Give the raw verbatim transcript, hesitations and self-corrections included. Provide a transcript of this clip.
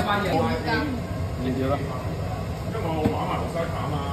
要啦。因為我買埋落西塔啊嘛。